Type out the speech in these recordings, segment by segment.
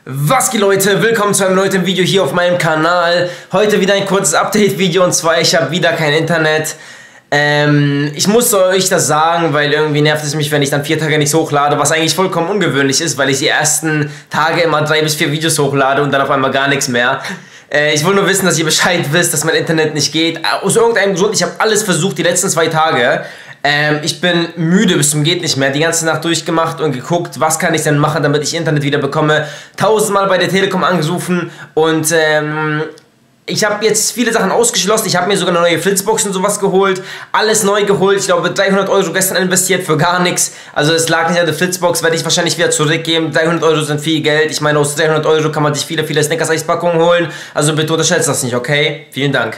Was geht, Leute? Willkommen zu einem neuen Video hier auf meinem Kanal. Heute wieder ein kurzes Update-Video, und zwar ich habe wieder kein Internet. Ich muss euch das sagen, weil irgendwie nervt es mich, wenn ich dann 4 Tage nichts hochlade, was eigentlich vollkommen ungewöhnlich ist, weil ich die ersten Tage immer 3 bis 4 Videos hochlade und dann auf einmal gar nichts mehr. Ich will nur wissen, dass ihr Bescheid wisst, dass mein Internet nicht geht. Aus irgendeinem Grund, ich habe alles versucht die letzten 2 Tage. Ich bin müde bis zum geht nicht mehr, die ganze Nacht durchgemacht und geguckt, was kann ich denn machen, damit ich Internet wieder bekomme. 1000-mal bei der Telekom angerufen und ich habe jetzt viele Sachen ausgeschlossen. Ich habe mir sogar eine neue Fritzbox und sowas geholt, alles neu geholt. Ich glaube 300 € gestern investiert für gar nichts. Also es lag nicht an der Fritzbox, werde ich wahrscheinlich wieder zurückgeben. 300 € sind viel Geld. Ich meine, aus 300 € kann man sich viele Snickers-Eispackungen holen. Also bitte unterschätzt das nicht, okay? Vielen Dank.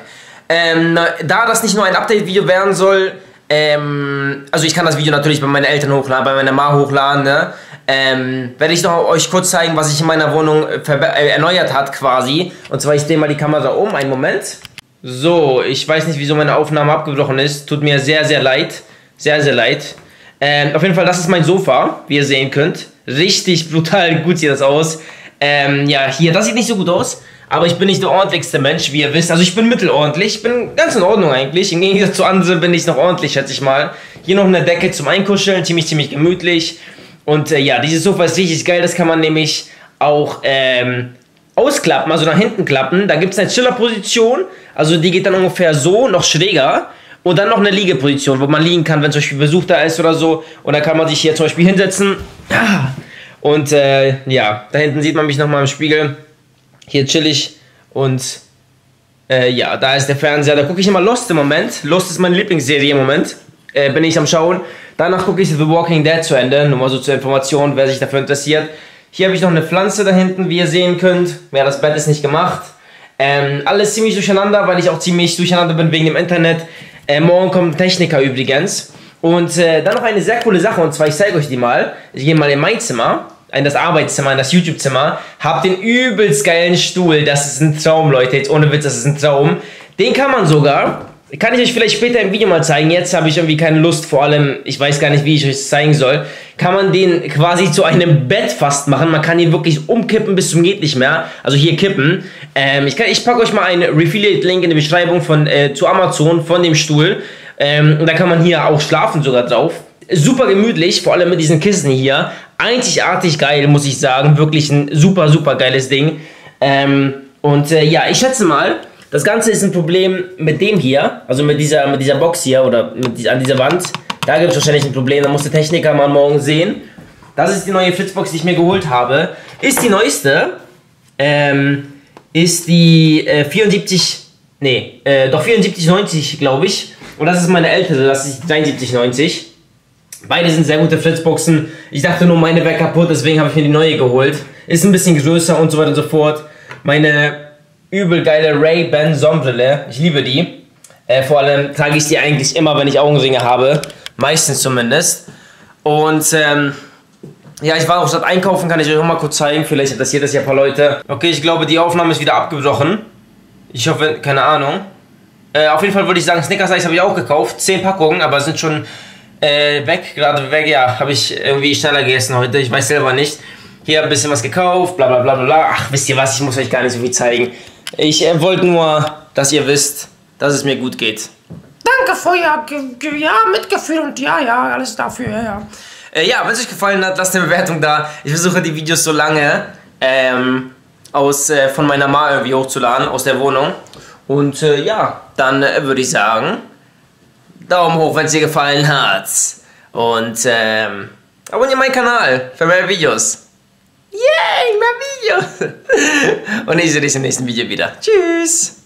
Da das nicht nur ein Update-Video werden soll, also ich kann das Video natürlich bei meinen Eltern hochladen, bei meiner Ma hochladen, ne? Werde ich noch euch kurz zeigen, was sich in meiner Wohnung erneuert hat quasi. Und zwar, ich drehe mal die Kamera um, einen Moment. So, ich weiß nicht, wieso meine Aufnahme abgebrochen ist. Tut mir sehr, sehr leid. Sehr, sehr leid. Auf jeden Fall, das ist mein Sofa, wie ihr sehen könnt. Richtig brutal gut sieht das aus. Ja, hier, das sieht nicht so gut aus. Aber ich bin nicht der ordentlichste Mensch, wie ihr wisst. Also ich bin mittelordentlich, ich bin ganz in Ordnung eigentlich. Im Gegensatz zu anderen bin ich noch ordentlich, schätze ich mal. Hier noch eine Decke zum Einkuscheln, ziemlich gemütlich. Und ja, dieses Sofa ist richtig geil, das kann man nämlich auch ausklappen, also nach hinten klappen. Da gibt es eine Chiller-Position, also die geht dann ungefähr so, noch schräger. Und dann noch eine Liegeposition, wo man liegen kann, wenn zum Beispiel Besuch da ist oder so. Und dann kann man sich hier zum Beispiel hinsetzen. Und ja, da hinten sieht man mich nochmal im Spiegel. Hier chillig und ja, da ist der Fernseher. Da gucke ich immer Lost im Moment. Lost ist meine Lieblingsserie im Moment. Bin ich am Schauen. Danach gucke ich The Walking Dead zu Ende. Nur mal so zur Information, wer sich dafür interessiert. Hier habe ich noch eine Pflanze da hinten, wie ihr sehen könnt. Ja, das Bett ist nicht gemacht. Alles ziemlich durcheinander, weil ich auch ziemlich durcheinander bin wegen dem Internet. Morgen kommt ein Techniker übrigens. Und dann noch eine sehr coole Sache, und zwar, ich zeige euch die mal. Ich gehe mal in mein Zimmer. In das Arbeitszimmer, in das YouTube-Zimmer, hab den übelst geilen Stuhl, das ist ein Traum, Leute, jetzt ohne Witz, das ist ein Traum. Den kann man sogar, kann ich euch vielleicht später im Video mal zeigen, jetzt habe ich irgendwie keine Lust, vor allem, ich weiß gar nicht, wie ich euch das zeigen soll, kann man den quasi zu einem Bett fast machen, man kann ihn wirklich umkippen bis zum geht nicht mehr, also hier kippen. Ich packe euch mal einen Affiliate-Link in die Beschreibung zu Amazon von dem Stuhl, und da kann man hier auch schlafen sogar drauf. Super gemütlich, vor allem mit diesen Kissen hier. Einzigartig geil, muss ich sagen. Wirklich ein super geiles Ding. Ja, ich schätze mal, das Ganze ist ein Problem mit dem hier. Also mit dieser Box hier oder an dieser Wand. Da gibt es wahrscheinlich ein Problem. Da muss der Techniker mal morgen sehen. Das ist die neue Fritzbox, die ich mir geholt habe. Ist die neueste. Ist die 74,90, glaube ich. Und das ist meine ältere, das ist 73,90. Beide sind sehr gute Fritzboxen. Ich dachte nur, meine wäre kaputt, deswegen habe ich mir die neue geholt. Ist ein bisschen größer und so weiter und so fort. Meine übel geile Ray-Ban Sonnenbrille. Ich liebe die. Vor allem trage ich die eigentlich immer, wenn ich Augenringe habe. Meistens zumindest. Und ja, ich war auch statt einkaufen, kann ich euch auch mal kurz zeigen. Vielleicht interessiert das ja ein paar Leute. Okay, ich glaube, die Aufnahme ist wieder abgebrochen. Ich hoffe, keine Ahnung. Auf jeden Fall würde ich sagen, Snickers-Eis habe ich auch gekauft. 10 Packungen, aber sind schon gerade weg, ja, habe ich irgendwie schneller gegessen heute, ich weiß selber nicht. Hier ein bisschen was gekauft, bla bla bla bla. Ach, wisst ihr was, ich muss euch gar nicht so viel zeigen. Ich wollte nur, dass ihr wisst, dass es mir gut geht. Danke für ja Mitgefühl und ja, alles dafür, ja. Ja, wenn es euch gefallen hat, lasst eine Bewertung da. Ich versuche die Videos so lange von meiner Ma irgendwie hochzuladen, aus der Wohnung. Und ja, dann würde ich sagen, Daumen hoch, wenn es dir gefallen hat. Und abonniert meinen Kanal für mehr Videos. Yay, mehr Videos. Und ich sehe dich im nächsten Video wieder. Tschüss.